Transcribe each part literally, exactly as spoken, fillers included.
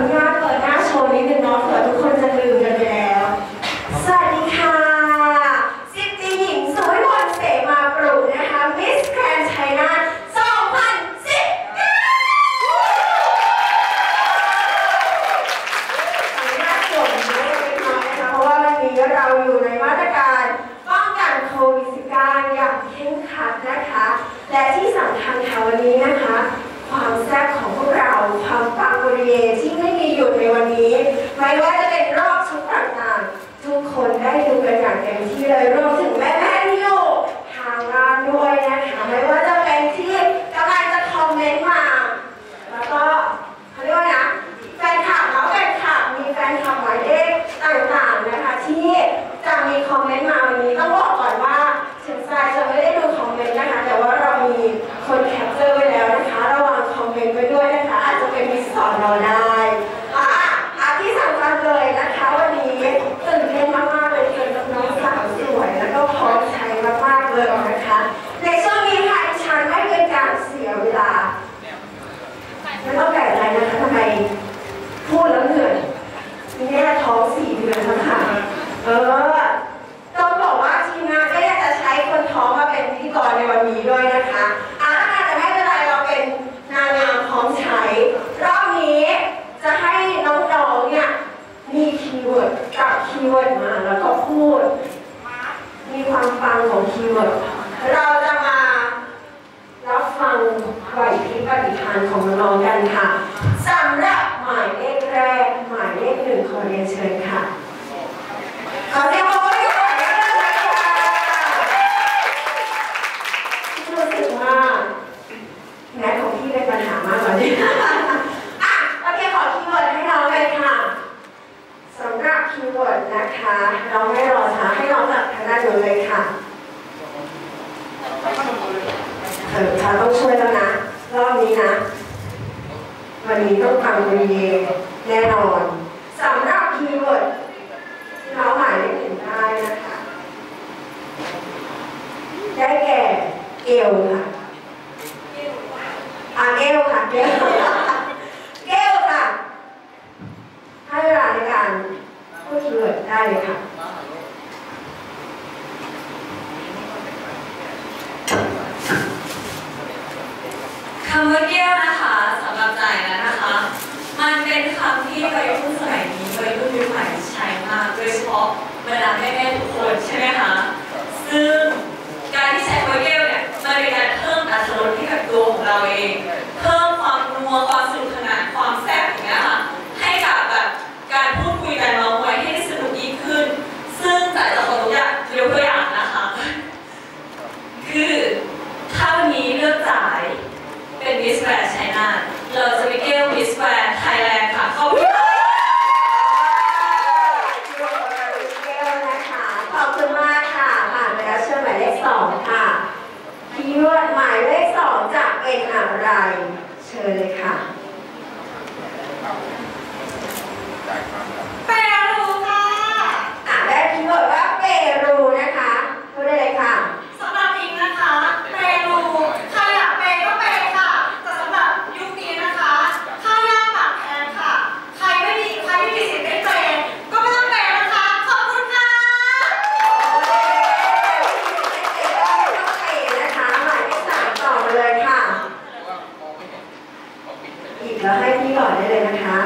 นุญาตเปิดหน้าโชว์นิดนึงเนาะเผื่อทุกคนจะลืมกันไปแล้วสวัสดีค่ะสิบตีหญิงสุวิมลเสมาปรุนะคะมิสแกรนด์ไชน่าสองพันสิบเก้าขออนุญาตสวมเล็กน้อยนะคะเพราะว่าวันนี้เราอยู่ในมาตรการป้องกันโควิด สิบเก้า อย่างเคร่งครัดนะคะและที่สำคัญค่ะวันนี้นะคะความแซ่บของพวกเราความปังปุริเยที่ไม่มีหยุดในวันนี้ไม่ว่าจะเป็นรอบชุดต่างๆทุกคนได้ดูกันอย่างเต็มที่เลยรวมถึงแม่ๆที่อยู่ทางบ้านด้วยนะคะไม่ว่าจะเป็นที่กำลังจะคอมเมนต์มาแล้วก็เขาเรียกว่านะแฟนคลับเนาะแฟนคลับมีแฟนคลับหมายเลขต่างๆนะคะที่จะมีคอมเมนต์มาวันนี้ต้องบอกก่อนว่าถึงทรายจะไม่ได้ดูคอมเมนต์นะคะแต่ว่าเรามีคนแคปเจอร์ไว้แล้วนะคะระวังคอมเมนต์ไว้ด้วยนะคะอาจจะเป็นมิสสอนเราได้อ่ะอ่ะที่สำคัญเลยนะคะวันนี้ตื่นเต้นมากๆเลยเจอกับน้องสาวสวยแล้วก็พร้อมใช้มากๆเลยนะคะในช่วงนี้ค่ะดิฉันไม่เป็นการเสียเวลาไม่ต้องแปลกใจนะคะทำไมพูดแล้วเหนื่อยนี่แค่ท้องสี่เดือนนะคะเออต้องบอกว่าทีมงานก็อยากจะใช้คนท้องมาเป็นพิธีกรในวันนี้ด้วยนะคะอ่ะถ้าจะไม่เป็นไรเราเป็นนางงามพร้อมใช้รอบนี้จะให้น้องๆเนี่ยมีคีย์เวิร์ดกับคีย์เวิร์ดมาแล้วก็พูดมีความฟังของคีย์เวิร์ดเราจะมารับฟังไหวพริบปฏิภาณของน้องๆกันค่ะสำหรับหมายเลขแรกหมายเลขหนึ่งขอเรียนเชิญค่ะขอเสียงปรบมือให้กับน้องๆค่ะรู้สึกว่าแม้ของพี่เป็นปัญหามากกว่านี้อ่ะโอเคขอคีย์เวิร์ดให้น้องเลยค่ะสำหรับคีย์เวิร์ดนะคะเราไม่รอช้าให้น้องจัดทางด้านนู้นเลยค่ะเออค่ะต้องช่วยแล้วนะรอบนี้นะวันนี้ต้องฟังดีแน่นอนสำหรับคีย์เวิร์ดที่เราหมายเลขหนึ่งได้นะคะได้แก่เอวค่ะอ่ะเอวค่ะเอวเอวค่ะให้เวลาในการพูดคีย์เวิร์ดได้เลยค่ะคำว่าเกี้ยวนะคะสำหรับใจแล้วนะคะมันเป็นคำที่วัยรุ่นสมัยนี้วัยรุ่นยุคใหม่ใช้มากโดยเฉพาะบรรดาแม่ๆทุกคนใช่ไหมคะซึ่งการที่ใช้คำว่าเกี้ยวเนี่ยมันเป็นการเพิ่มอรรถรสให้กับตัวของเราเองเพิ่มความนัวความสนุกสนานความแซ่บอย่างเงี้ยค่ะให้กับแบบการพูดคุยกันเมาท์มอยให้สนุกยิ่งขึ้นซึ่งแต่จะขอตัวอย่างยกตัวอย่างนะคะคือถ้าวันนี้เลือกจ่ายเป็นมิสแกรนด์ไชน่าเราจะไปเกี่ยวมิสแกรนด์ไทยแลนด์ค่ะขอบคุณค่ะขอบคุณมากค่ะผ่านไปแล้วเชิญหมายเลขสองค่ะคีย์เวิร์ดหมายเลขสองจะเป็นอะไรเชิญเลยค่ะเปรูค่ะอ่ะได้คีย์เวิร์ดว่าเปรูนะคะพูดได้เลยค่ะสำหรับพิงนะคะเปรูใครอยากเปก็เปค่ะแต่สำหรับยุคนี้นะคะข้าวยากหมากแพงค่ะใครไม่มีใครไม่มีสิทธิ์ได้เปก็ไม่ต้องเปนะคะขอบคุณค่ะอีกแล้วให้พี่ก่อนได้เลยนะคะ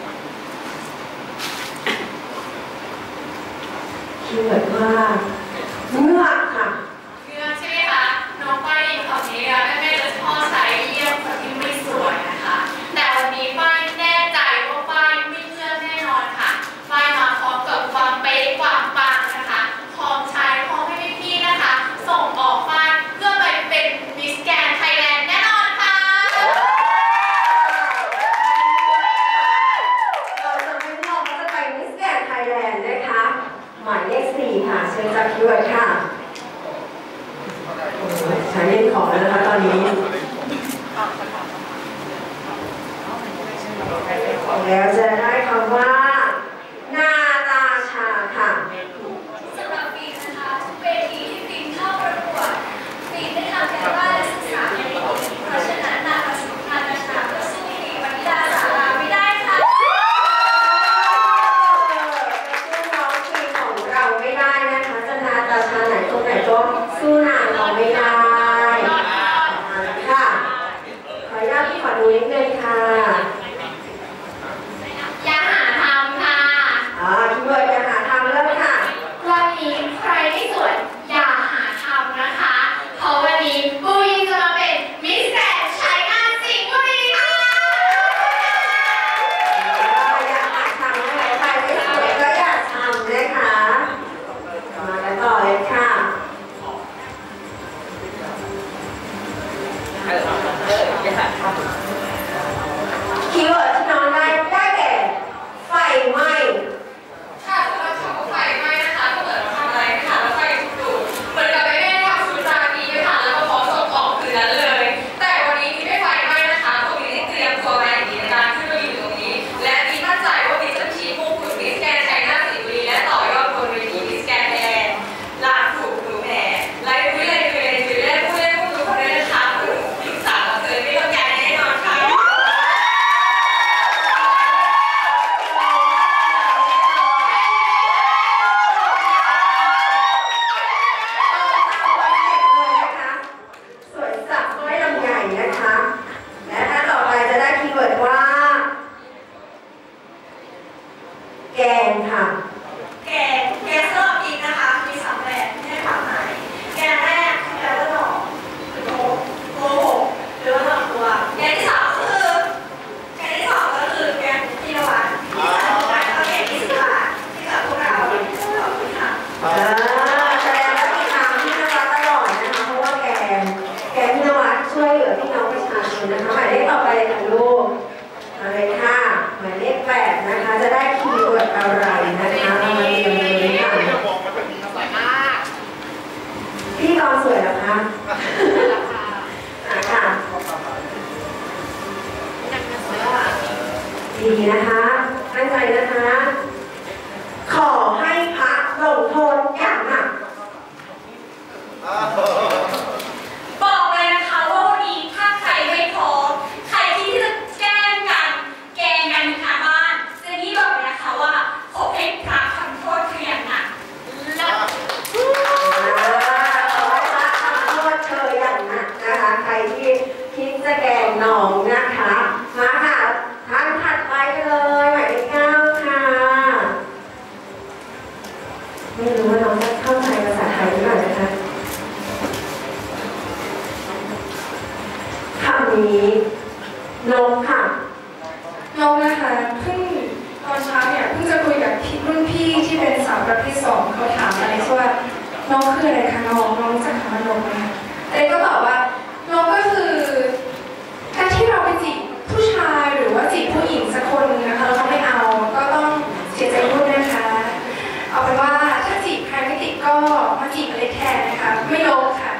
คีย์เวิร์ดว่าเงือกค่ะเงือกใช่ไหมคะน้องป้ายคำนี้แม่แม่จะชอบใช้เยี่ยมคนที่ไม่สวยนะคะแต่วันนี้ป้ายแน่ใจว่าป้ายไม่เชื่อแน่นอนค่ะป้ายมาพร้อมกับความเป๊ะความปังนะคะพร้อมใช้พร้อมให้พี่ๆนะคะส่งออกป้ายเพื่อไปเป็นมิสแกรนด์ไทยแลนด์แน่นอนค่ะเราจะไม่มองว่าจะไปมิสแกรนด์ไทยแลนด์นะคะหมายเลขสี่ค่ะเชิญจากคีย์เวิร์ดค่ะใช้เล่นของแล้วนะคะตอนนี้แล้วจะได้คำว่านาตาชาค่ะสำหรับปีนะคะเวทีที่ปีเข้าประกวดปีได้ทำการบ้านและศึกษาอย่างดีเพราะฉะนั้นนาตาชาก็สู้ปีวันนิดาสาราไม่ได้ค่ะแกงค่ะแกงแกงสำหรับอีกนะคะมีสามแบบที่ให้ถามหายแกงแรกคือแกงว่าหน่อโกโกหกหรือว่าหน่อตัวแกงที่สองก็คือแกงที่สองก็คือแกงที่นวัดที่สามก็แกงที่สี่ที่กับพวกเราขอบคุณค่ะแสดงว่าพี่น้ำพี่นวัดตลอดนะคะเพราะว่าแกงแกงพี่นวัดช่วยเหลือพี่น้องประชาชนนะคะหมายเลขต่อไปเลยค่ะลูกมาเลยค่ะหมายเลขแปดนะคะจะได้คีย์เวิร์ดอะไรนะคะมาเรียนเลยค่ะพี่ตอนสวยเหรอคะค่ะดีนะคะตั้งใจนะคะขอให้พระลงโทษอย่างหนักบอกเลยนะคะว่าวันนี้ถ้าใครไม่พร้อมใครที่จะแกล้งกันแกล้งกันทางบ้านเจนนี่บอกเลยนะคะว่าขอให้พระทำโทษเธออย่างหนักและขอให้พระทำโทษเธออย่างหนักนะคะใครที่คิดจะแกล้งน้องนะคะมาค่ะท่านถัดไปเลยหมายเลขเก้าค่ะไม่รู้ว่าน้องจะเข้าใจภาษาไทยหรือเปล่านะคะคำนี้นกค่ะนกนะคะเพิ่งตอนเช้าเนี่ยเพิ่งจะคุยกับรุ่นพี่ที่เป็นสาวประเภทสองเขาถามอะไรว่าน้องคืออะไรคะน้องน้องจะคำว่านกไหมคะอะไรก็ตอบว่านกก็คือการที่เราไปจีบผู้ชายหรือว่าจีบผู้หญิงสักคนนึงนะคะแล้วเขาไม่เอาก็ต้องเสียใจด้วยนะคะเอาเป็นว่าถ้าจีบใครไม่ติดก็มาจีบอะไรแทนนะคะไม่นกค่ะ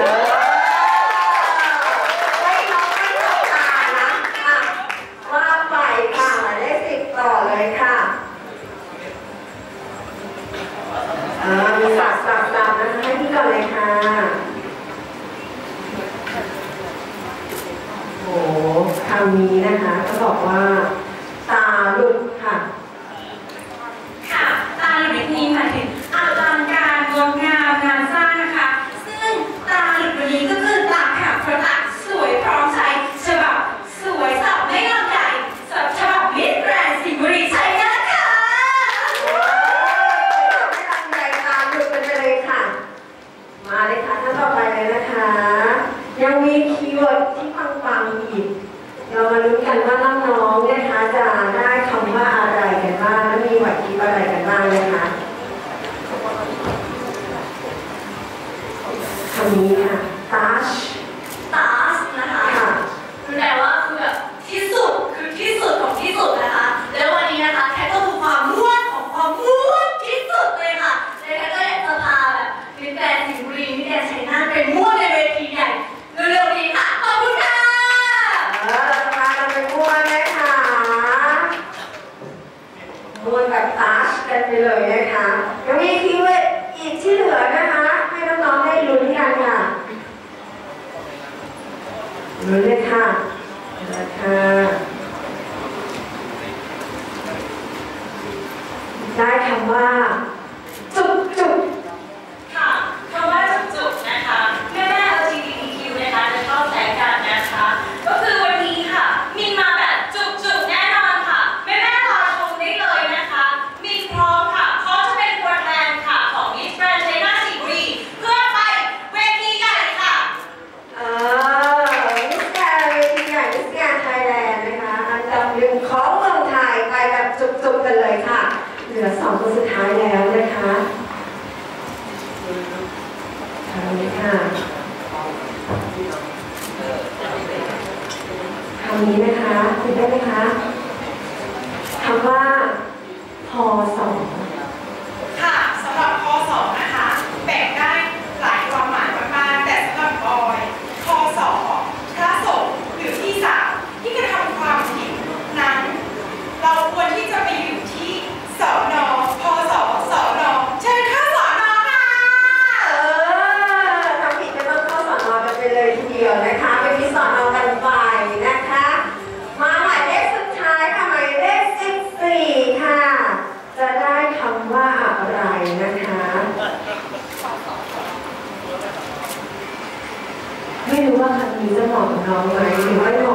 ไม่นกไม่ตกตานะอ่ะว่าไปค่ะหมายเลขสิบต่อเลยค่ะอ่ามีสับสับสับนะคะให้พี่ก่อนเลยค่ะโอ้คำนี้นะคะเขาบอกว่าตาหลุดค่ะค่ะตาหลุดในที่นี้หมายถึงอลังการงดงามงานสร้างนะคะซึ่งตาหลุดวันนี้ก็คือตาค่ะพระตักสวยพร้อมใช้ฉบับสวยสับไม่ลำใหญ่ฉบับมิสแกรนด์สิงห์บุรีใช่นะคะไม่ลำใหญ่ตาหลุดกันไปเลยค่ะมาเลยค่ะท่านต่อไปเลยนะคะยังมีคีย์เวิร์ดที่ปังๆอีกเรามาลุ้นกันว่าน้องๆนะคะจะได้คำว่าอะไรกันบ้างและมีไหวพริบอะไรกันบ้างนะคะคำนี้ค่ะ touch touch นะคะแปลว่าคือแบบที่สุดคือที่สุดของที่สุดนะคะแล้ววันนี้นะคะแคทก็คือความม่วนของความม่วนที่สุดเลยค่ะและแคทก็อยากจะพาแบบมิสแกรนด์สิงห์บุรีมิสแกรนด์ชัยนาทไปม่วนในเวทีใหญ่เร็วๆนี้ค่ะขอบคุณค่ะเออเราจะพากันไปม่วนนะคะม่วนแบบทัชกันไปเลยนะคะยังมีคีย์เวิร์ดอีกที่เหลือนะคะให้น้องๆได้ลุ้นกันค่ะลุ้นเลยค่ะนะคะได้คำว่าจุกจุกค่ะคำว่าจุกๆนะคะแม่แม่ แอล จี บี ที คิว นะคะจะชอบแซงกันนะคะก็คือวันนี้ค่ะมีมาแบบจุกๆแน่นอนค่ะแม่แม่รอชมได้เลยนะคะมีพร้อมค่ะเขาจะเป็นตัวแทนค่ะของมิสแกรนด์ชัยนาทสิงห์บุรีเพื่อไปเวทีใหญ่ค่ะเออมิสแกรนด์เวทีใหญ่มิสแกรนด์ไทยแลนด์นะคะอันดับหนึ่งของเมืองไทยไปแบบจุกๆกันเลยค่ะเหลือสองคนสุดท้ายแล้วนะคะคำนี้ค่ะคำนี้นะคะคุณได้ไหมคะคำว่าพอสองค่ะสำหรับพอสองนะคะแบ่งได้หลายความหมายมากๆแต่สำหรับบอยพอสองพระสงฆ์หรือพี่สาวที่กระทำความผิดนั้นเราควรที่จะไปอยู่ที่สน.พอสองสน.เชิญเข้าสน.ค่ะเออทำผิดก็ต้องเข้าสน.กันไปเลยทีเดียวนะคะไปที่สน.กันไปนะคะมาหมายเลขสุดท้ายค่ะหมายเลขสิบสี่ค่ะจะได้คำว่าอะไรนะคะไม่รู้ว่าคำนี้จะเหมาะกับน้องไหมหรือว่าน้อง